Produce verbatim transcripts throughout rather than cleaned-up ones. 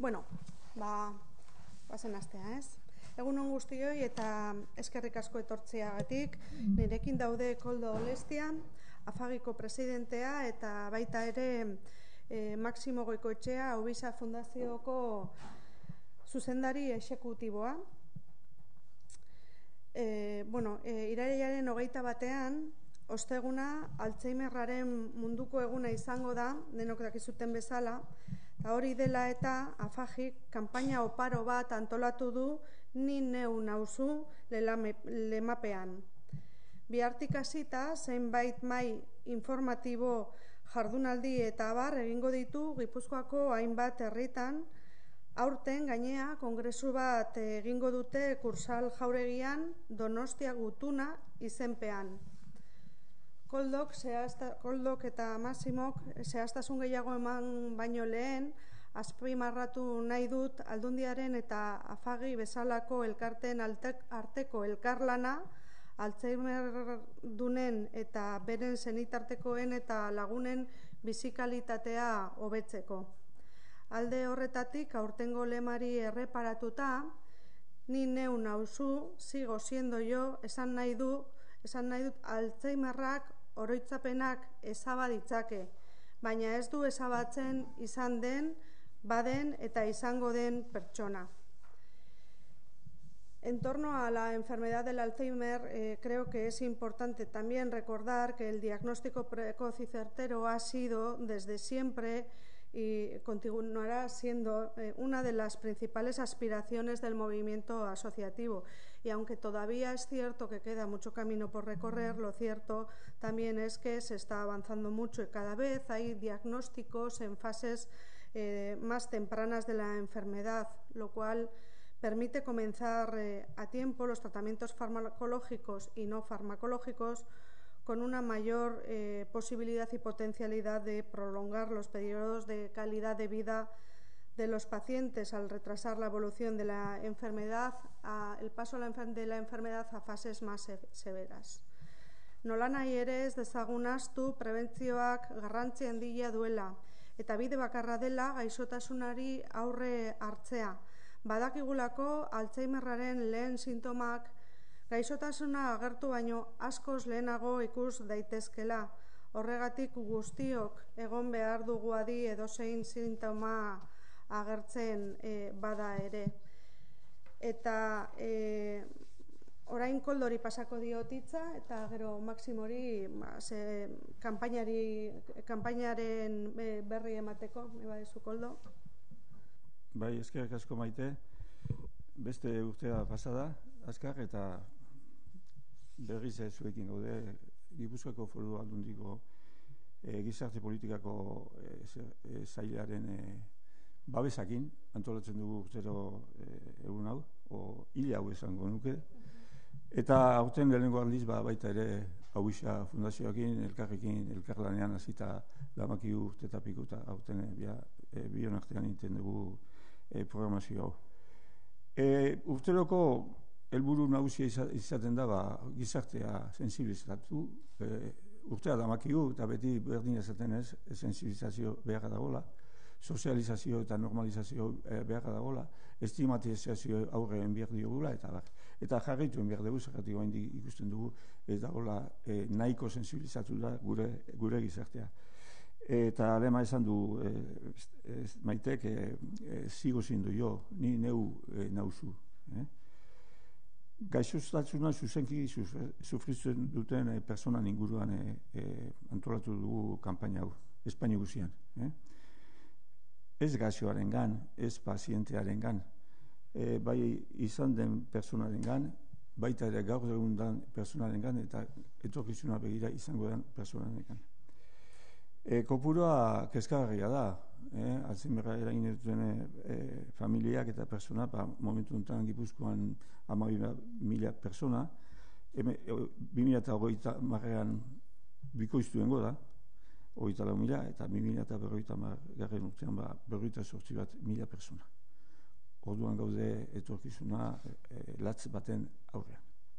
Bueno, ba, bazen astea, ez? Egun on guztioi eta eskerrik asko etortzeagatik. Nirekin daude Koldo Olestia, Afagiko presidentea, eta baita ere e, Maximo Goikoetxea, Ubisa Fundazioko zuzendari exekutiboa. E, bueno, e, irailaren hogeita batean, osteguna Alzheimerraren munduko eguna izango da, denok dakizuten bezala, eta hori dela eta Afagik kanpaina oparo bat antolatu du Ni neu nauzu lemapean. Bihartik hasita, zenbait mai informatibo jardunaldi eta abar egingo ditu Gipuzkoako hainbat herritan. Aurten gainea kongresu bat egingo dute Kursal jauregian Donostia Gutuna izenpean. Koldok, zehazta, Koldok eta Maximok zehaztasun gehiago eman baino lehen, azpimarratu nahi dut Aldundiaren eta Afagi bezalako elkarteen arteko elkarlana, Alzheimerdunen eta beren senitartekoen eta lagunen bizikalitatea hobetzeko. Alde horretatik aurtengo lemari erreparatuta, Ni neu nauzu, sigo siendo yo, esan nahi du, esan nahi dut Alzheimerrak oroitzapenak ezaba ditzake, baina ez du ezabatzen izan den, baden eta izango den pertsona. En torno a la enfermedad del Alzheimer, eh, creo que es importante también recordar que el diagnóstico precoz y certero ha sido desde siempre y continuará siendo eh, una de las principales aspiraciones del movimiento asociativo. Y aunque todavía es cierto que queda mucho camino por recorrer, lo cierto también es que se está avanzando mucho y cada vez hay diagnósticos en fases eh, más tempranas de la enfermedad, lo cual permite comenzar eh, a tiempo los tratamientos farmacológicos y no farmacológicos con una mayor eh, posibilidad y potencialidad de prolongar los periodos de calidad de vida de los pacientes al retrasar la evolución de la enfermedad, a, el paso de la enfermedad a fases más severas. Nolanahi ere ez dezagun ahaztu prebentzioak garrantzi handia duela eta bide bakarra dela gaixotasunari aurre hartzea. Badakigulako Alzheimerraren lehen sintomak gaixotasuna agertu baino askoz lehenago ikus daitezkela. Horregatik guztiok egon behar dugu adi edozein sintoma agertzen e, bada ere. Eta e, orain Koldori pasako diotitza eta gero Maximori ze, kanpainari, kanpainaren berri emateko, me badezu Koldo. Bai, eskerrik asko Maite. Beste urtea pasada, azkar eta berriz zuekin gaude Gipuzkoako Foru Aldundiko e, gizarte politikako e, sailaren e, babesakin antolatzen dugu urtero e, egun hau, o hila hau esango nuke. Eta aurten lehenengo aldiz ba, baita ere Ubisa Fundazioakin, elkarrekin, elkarlanean hasita damakigu urtetapiko eta aurten e, e, bion artean inten dugu e, programazio hau. E, urteroko helburu nagusia izaten da ba, gizartea sensibilizatu, e, urtea damakigu eta beti berdin ezaten ez, sensibilizazio beharra dagoela, sozializazio eta normalizazio e, beharra dagoela, estigmatizazio aurreen behar diogula, eta bar. Eta jarraituen behar dugu, zergatik oraindik ikusten dugu, ez dagoela e, nahiko sensibilizatu da gure, gure gizartea. Eta lema esan du e, e, Maitek, e, e, sigo zindu jo, ni neu e, nauzu. Eh? Gaixotasunua zuzenki sufritzen duten e, personan inguruan e, e, antolatu dugu kanpaina hau, Espainia guzian. Eh? Ez gaixoaren gan, ez pazientearen gan, e, bai izan den personaren gan, baita ere gaur egun den personaren gan, eta etorkizuna begira izango den personaren gan. E, kopurua kezkagarria da, eh? Alzheimerra eragin duten e, familiak eta persona, ba, momentu honetan Gipuzkoan hamabi mila persona, bi mila eta hogeita marrean bikoiztuengo da, hogeita lau mila, eta bi mila eta berrogeita margarren urtean ba, berrogeita sortzi bat mila persona. Orduan gaude etorkizuna e, latz baten aurrean.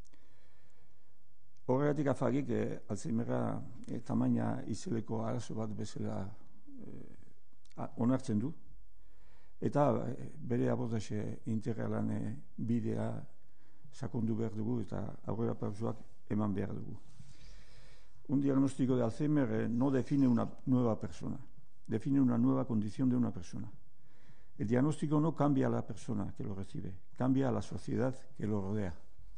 Horregatik Afagik eh, Alzheimerra eh, tamaina izeleko arazo bat bezala eh, onartzen du, eta bere abordaxe integralan bidea sakondu behar dugu eta aurrera pausoak eman behar dugu. Un diagnóstico de Alzheimer eh, no define una nueva persona, define una nueva condición de una persona. El diagnóstico no cambia a la persona que lo recibe, cambia a la sociedad que lo rodea.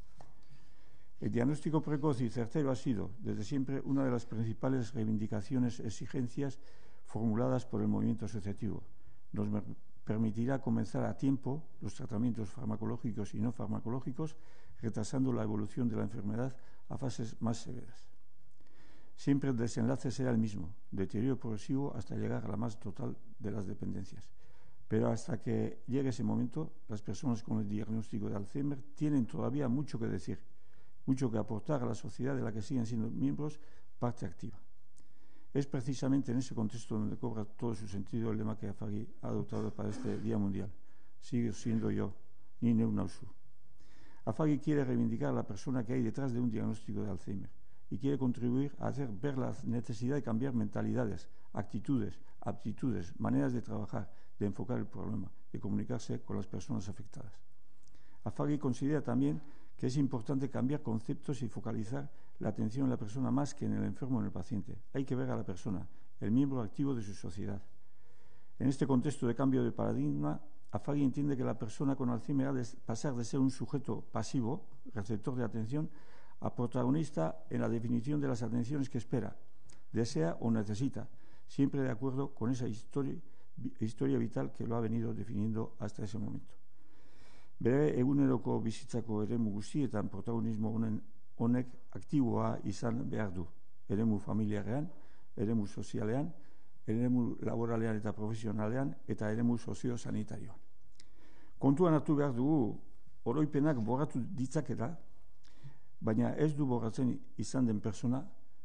El diagnóstico precoz y certero ha sido, desde siempre, una de las principales reivindicaciones, exigencias formuladas por el movimiento asociativo. Nos permitirá comenzar a tiempo los tratamientos farmacológicos y no farmacológicos, retrasando la evolución de la enfermedad a fases más severas. Siempre el desenlace será el mismo, deterioro progresivo hasta llegar a la más total de las dependencias. Pero hasta que llegue ese momento, las personas con el diagnóstico de Alzheimer tienen todavía mucho que decir, mucho que aportar a la sociedad de la que siguen siendo miembros parte activa. Es precisamente en ese contexto donde cobra todo su sentido el lema que Afagi ha adoptado para este Día Mundial. Sigue siendo yo, ni neu nauzu. Afagi quiere reivindicar a la persona que hay detrás de un diagnóstico de Alzheimer y quiere contribuir a hacer ver la necesidad de cambiar mentalidades, actitudes, aptitudes, maneras de trabajar, de enfocar el problema, de comunicarse con las personas afectadas. Afagi considera también que es importante cambiar conceptos y focalizar la atención en la persona más que en el enfermo o en el paciente. Hay que ver a la persona, el miembro activo de su sociedad. En este contexto de cambio de paradigma, Afagi entiende que la persona con Alzheimer ha de pasar de ser un sujeto pasivo, receptor de atención, a protagonista en la definición de las atenciones que espera, desea o necesita, siempre de acuerdo con esa historia, historia vital que lo ha venido definiendo hasta ese momento. Bere eguneroko bizitzako eremu guztietan protagonismo honen honek aktiboa izan behar du. Eremu familiarean, eremu sozialean, eremu laboralean eta profesionalean eta eremu soziosanitarioan. Kontuan hartu behar dugu oroipenak borratu ditzaketa, baina ez du borratzen izan den persona,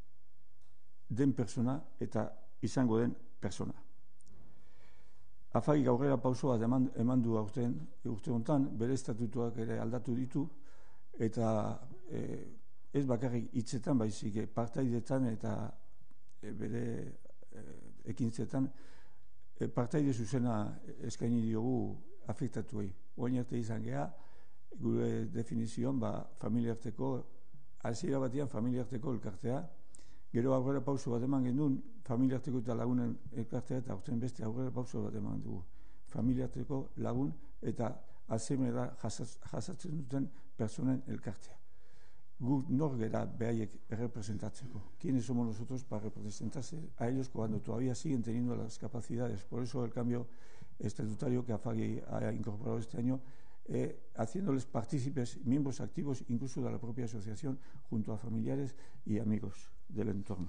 den persona eta izango den persona. Afagi aurrera pauso bat eman, eman du aurten, urte honetan, bere estatutuak ere aldatu ditu, eta e, ez bakarrik hitzetan, baizik partaidetan eta e, bere e, ekintzetan e, partaide zuzena eskaini diogu afektatuei. Oin arte izan geha, gure definizioan, ba, familiarteko, hasiera batean familiarteko elkartea, gero aurrera pauso bat eman genuen, familiarteko eta lagunen elkartea, eta aurten beste aurrera pauso bat eman dugu. Familiarteko lagun eta Alzheimera jasatzen duten personen elkartea. Gu nor gera behaiek representatzeko. ¿Quiénes somos nosotros para representarse a ellos cuando todavía siguen teniendo las capacidades? Por eso el cambio estatutario que Afagi ha incorporado este año, eh, haciéndoles partícipes, miembros activos incluso de la propia asociación, junto a familiares y amigos del entorno.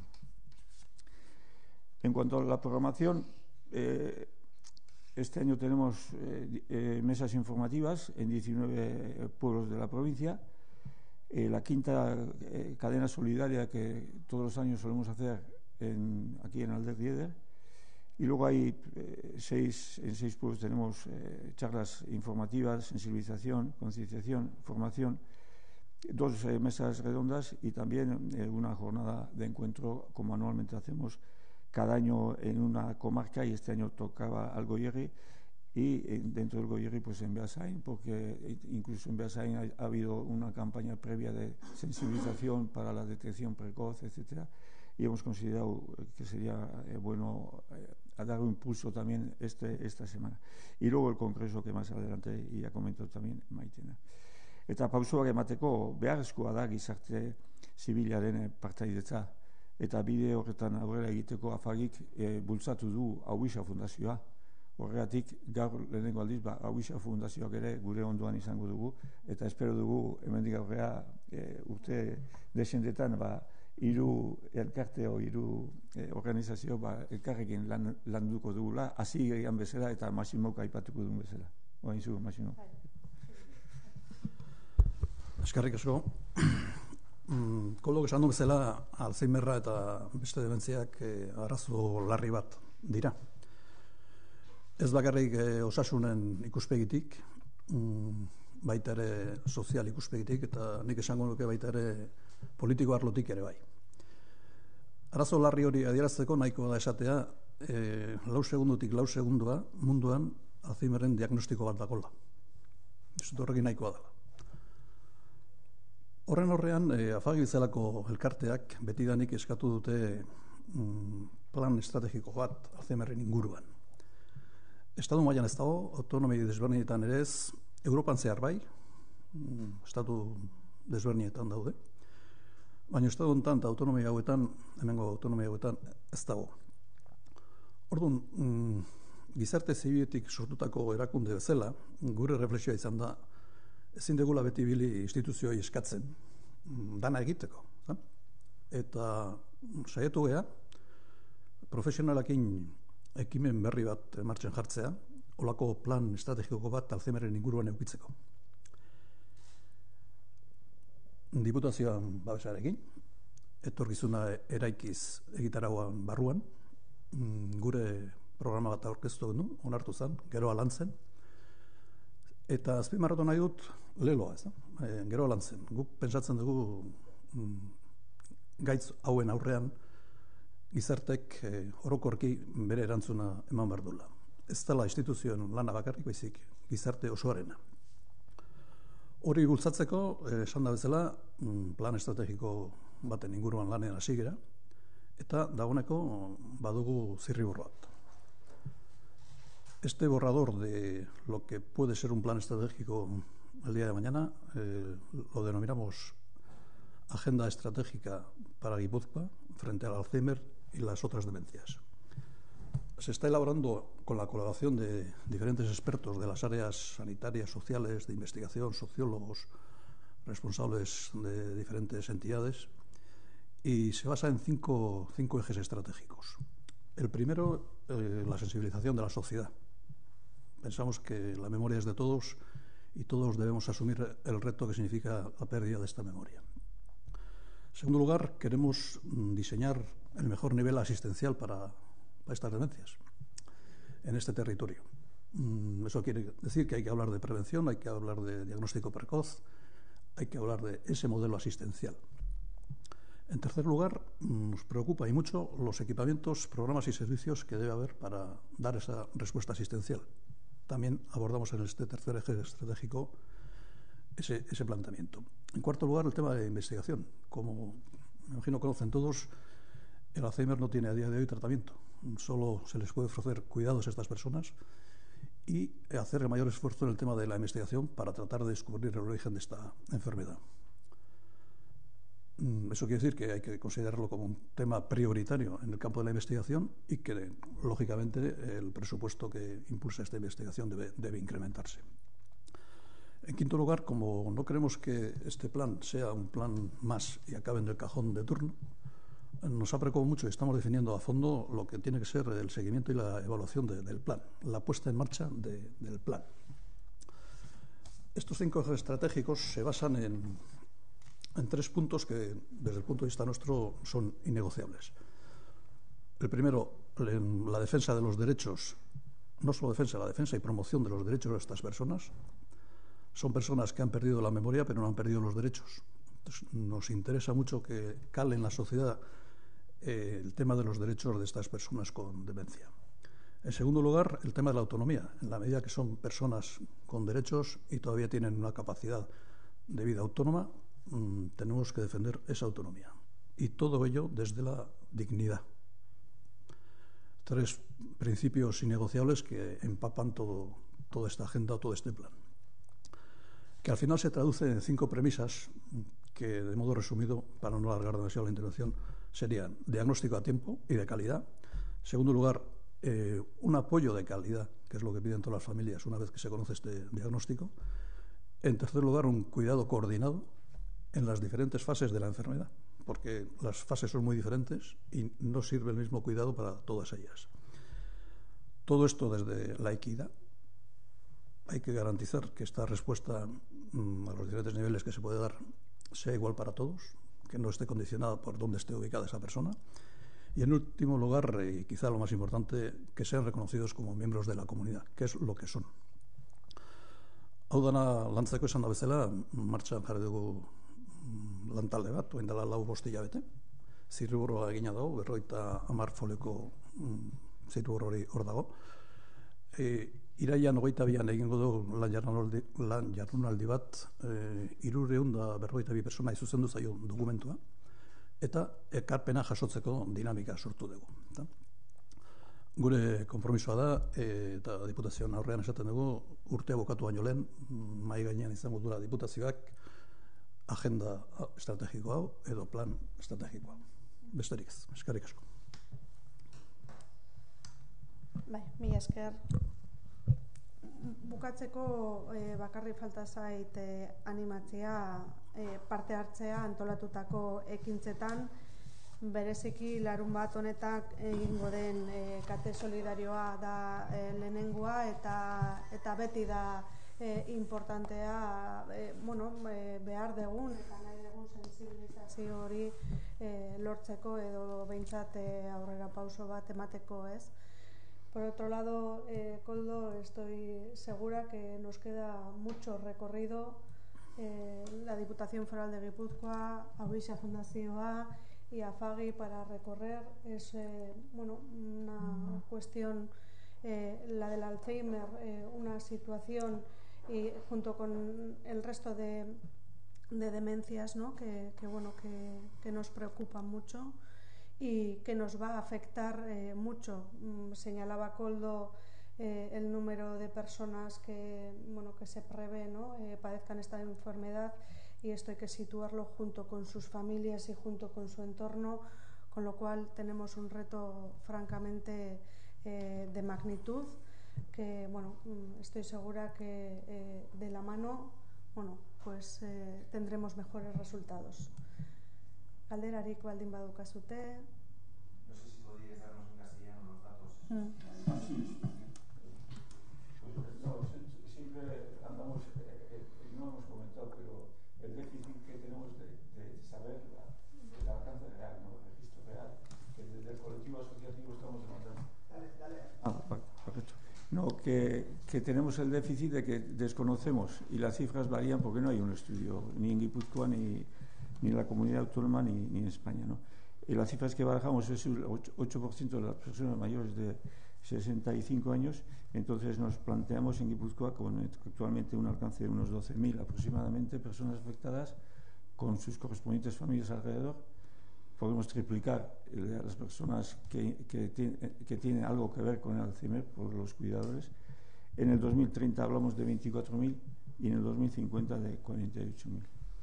En cuanto a la programación, eh, este año tenemos eh, eh, mesas informativas en diecinueve pueblos de la provincia. Eh, la quinta eh, cadena solidaria que todos los años solemos hacer en, aquí en Alderdi Eder. Y luego hay eh, seis, en seis pueblos tenemos eh, charlas informativas, sensibilización, concienciación, formación, dos eh, mesas redondas y también eh, una jornada de encuentro, como anualmente hacemos cada año en una comarca, y este año tocaba al Goierri, y eh, dentro del Goierri pues en Beasain, porque incluso en Beasain ha, ha habido una campaña previa de sensibilización para la detección precoz, etcétera, y hemos considerado que sería eh, bueno eh, a dar un impulso también este, esta semana. Y luego el congreso que más adelante, y ya comentó también Maitena. Eta pausoak emateko beharrezkoa da gizarte zibilaren partaidetza, eta bide horretan aurrera egiteko Afagik e, bultzatu du Auisa Fundazioa. Horregatik gaur lehenengo aldiz ba, Auisa Fundazioak ere gure ondoan izango dugu, eta espero dugu hemendik aurrera e, urte desendetan ba, hiru elkarte o hiru eh, organizazio ba, elkarrekin lan, landuko dugula, hasi egian bezala eta Maximok aipatuko duen bezala. Oain zu, Maximo. Eskerrik asko. Kolok esan du bezala, Alzheimerra eta beste dementziak eh, arazo larri bat dira. Ez bakarrik eh, osasunen ikuspegitik, mm, baita ere sozial ikuspegitik, eta nik esango nuke baita ere politiko arlotik ere bai. Arazo larri hori adierazteko nahiko da esatea, e, lau segundutik lau segundua munduan Alzheimeren diagnostiko bat dagoela. Ez dut horrekin nahikoa dela. Horren horrean, e, afagi bezalako elkarteak betidanik eskatu dute mm, plan estrategiko bat Alzheimeren inguruan. Estatu mailan ez dago, autonomi desberdinetan ere ez, Europan zehar bai, mm, estatu desberdinetan daude, baina estatu honetan eta autonomia hauetan, hemengo autonomia hauetan ez dago. Orduan, mm, gizarte zibiletik sortutako erakunde bezala, gure reflexioa izan da, ezin degula beti bili instituzioei eskatzen, dana egiteko. Da? Eta saiatu gea, profesionalakin ekimen berri bat martxan jartzea, olako plan estrategiko bat Alzheimeren inguruan eukitzeko. Diputazioan babesarekin, etorkizuna eraikiz egitarauan barruan, gure programa bat aurkeztu genuen, onartu zen, geroa lan zen, eta azpimarratu nahi dut leloa, ez da? E, geroa lan zen. Guk pentsatzen dugu mm, gaitz hauen aurrean gizartek e, orokorki bere erantzuna eman behar duela. Ez dela instituzioen lana bakarrik baizik gizarte osoarena. Hori bultzatzeko, esan da bezala, plan estrategiko baten inguruan lanean hasi gera, eta dagoeneko badugu zirriborro bat. Este borrador de lo que puede ser un plan estratégico el día de mañana eh, lo denominamos Agenda Estratégica para Guipúzcoa frente al Alzheimer y las otras demencias. Se está elaborando con la colaboración de diferentes expertos de las áreas sanitarias, sociales, de investigación, sociólogos, responsables de diferentes entidades, y se basa en cinco, cinco ejes estratégicos. El primero, eh, la sensibilización de la sociedad. Pensamos que la memoria es de todos y todos debemos asumir el reto que significa la pérdida de esta memoria. En segundo lugar, queremos diseñar el mejor nivel asistencial para, para estas demencias en este territorio. Eso quiere decir que hay que hablar de prevención, hay que hablar de diagnóstico precoz, hay que hablar de ese modelo asistencial. En tercer lugar, nos preocupa y mucho los equipamientos, programas y servicios que debe haber para dar esa respuesta asistencial. También abordamos en este tercer eje estratégico ese, ese planteamiento. En cuarto lugar, el tema de investigación. Como me imagino conocen todos, el Alzheimer no tiene a día de hoy tratamiento. Solo se les puede ofrecer cuidados a estas personas y hacer el mayor esfuerzo en el tema de la investigación para tratar de descubrir el origen de esta enfermedad. Eso quiere decir que hay que considerarlo como un tema prioritario en el campo de la investigación y que, lógicamente, el presupuesto que impulsa esta investigación debe, debe incrementarse. En quinto lugar, como no queremos que este plan sea un plan más y acabe en el cajón de turno, nos ha preocupado mucho y estamos definiendo a fondo lo que tiene que ser el seguimiento y la evaluación de, del plan, la puesta en marcha de, del plan. Estos cinco ejes estratégicos se basan en en tres puntos que, desde el punto de vista nuestro, son innegociables. El primero, la defensa de los derechos, no solo defensa, la defensa y promoción de los derechos de estas personas. Son personas que han perdido la memoria, pero no han perdido los derechos. Entonces, nos interesa mucho que cale en la sociedad eh, el tema de los derechos de estas personas con demencia. En segundo lugar, el tema de la autonomía. En la medida que son personas con derechos y todavía tienen una capacidad de vida autónoma, tenemos que defender esa autonomía y todo ello desde la dignidad. Tres principios innegociables que empapan todo, toda esta agenda, todo este plan, que al final se traduce en cinco premisas que, de modo resumido, para no alargar demasiado la intervención, serían diagnóstico a tiempo y de calidad. En segundo lugar, eh, un apoyo de calidad, que es lo que piden todas las familias una vez que se conoce este diagnóstico. En tercer lugar, un cuidado coordinado en las diferentes fases de la enfermedad, porque las fases son muy diferentes y no sirve el mismo cuidado para todas ellas. Todo esto desde la equidad. Hay que garantizar que esta respuesta mmm, a los diferentes niveles que se puede dar sea igual para todos, que no esté condicionada por dónde esté ubicada esa persona. Y en último lugar, y quizá lo más importante, que sean reconocidos como miembros de la comunidad, que es lo que son. Hau dana lantzeko esan da bezala, martxan jarri dugu lantalde bat, oen dela lau bost hilabete. Zirriborroa egina dago, berroita hamar folioko zirriborro hori hor dago. E, Iraian hogeita bian egingo du lan jardunaldi, lan jardunaldi bat, e, hirurehun da berrogeita bi pertsona izuzendu zaio dokumentua, eta ekarpena jasotzeko dinamika sortu dugu. Eta gure konpromisoa da, e, eta diputazioan aurrean esaten dugu, urtea bukatu baino lehen, mahai gainean izango dura diputazioak agenda estrategiko hau edo plan estrategiko hau. Besterik ez, eskerrik asko. Bai, mila esker. Bukatzeko e, bakarri falta zait e, animatzea e, parte hartzea antolatutako ekintzetan, bereziki larun bat honetak egingo den e, kate solidarioa da e, lehenengoa eta, eta beti da e, importantea e, bueno, e, behar dugun eta nahi dugun sensibilizazio hori e, lortzeko edo behintzat e, aurrera pauso bat emateko, ez? Por otro lado, eh, Koldo, estoy segura que nos queda mucho recorrido. Eh, la Diputación Foral de Guipúzcoa, Auixa Fundazioa y AFAGI para recorrer. Es eh, bueno, una cuestión, eh, la del Alzheimer, eh, una situación y junto con el resto de, de demencias, ¿no? que, que, bueno, que, que nos preocupan mucho y que nos va a afectar eh, mucho. Mm, señalaba Koldo eh, el número de personas que, bueno, que se prevé, ¿no? eh, padezcan esta enfermedad, y esto hay que situarlo junto con sus familias y junto con su entorno, con lo cual tenemos un reto francamente eh, de magnitud que, bueno, estoy segura que eh, de la mano, bueno, pues eh, tendremos mejores resultados. Galderarik baldin badukazute. No sé si podrías darnos en castellano los datos. Mm. Ah, sí. Pues, no, siempre andamos, eh, no hemos comentado, pero el déficit que tenemos de, de saber la, el alcance real, ¿no? El registro real, que desde el colectivo asociativo estamos demandando. Dale, dale. Ah, perfecto. No, que, que tenemos el déficit de que desconocemos y las cifras varían porque no hay un estudio ni en Guipúzcoa ni ni en la comunidad autónoma ni, ni en España, ¿no? Y las cifras que barajamos es el ocho por ciento de las personas mayores de sesenta y cinco años, entonces nos planteamos en Guipúzcoa con actualmente un alcance de unos doce mil aproximadamente personas afectadas con sus correspondientes familias alrededor. Podemos triplicar el, las personas que, que, tiene, que tienen algo que ver con el Alzheimer por los cuidadores. En el dos mil treinta hablamos de veinticuatro mil y en el dos mil cincuenta de cuarenta y ocho mil.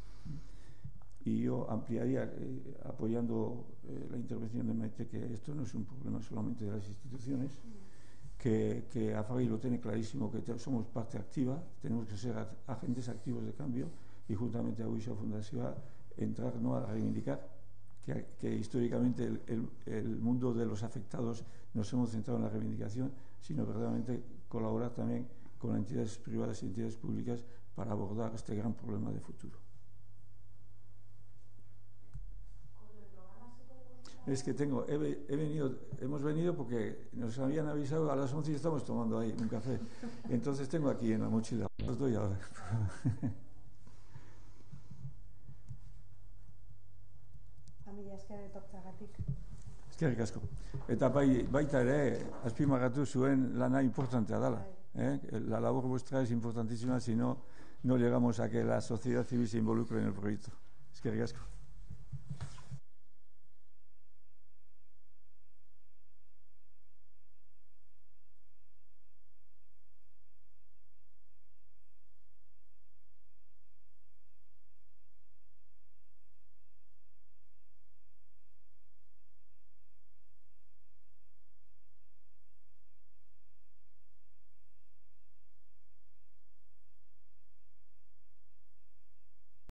Y yo ampliaría, eh, apoyando eh, la intervención de Maite, que esto no es un problema solamente de las instituciones, que, que AFAGI lo tiene clarísimo, que somos parte activa, tenemos que ser agentes activos de cambio y juntamente a Auixa Fundazioa entrar, no a reivindicar, que, que históricamente el, el, el mundo de los afectados nos hemos centrado en la reivindicación, sino verdaderamente colaborar también con entidades privadas y entidades públicas para abordar este gran problema de futuro. Es que tengo, he, he venido, hemos venido porque nos habían avisado a las once y estamos tomando ahí un café. Entonces tengo aquí en la mochila, os doy ahora. Familia esker etortzagatik. Eskerrik asko. Eta bai, baita ere, azpimarratu zuen lana importantea dela. ¿eh? La labor vuestra es importantísima, si no, no llegamos a que la sociedad civil se involucre en el proyecto. Eskerrik asko.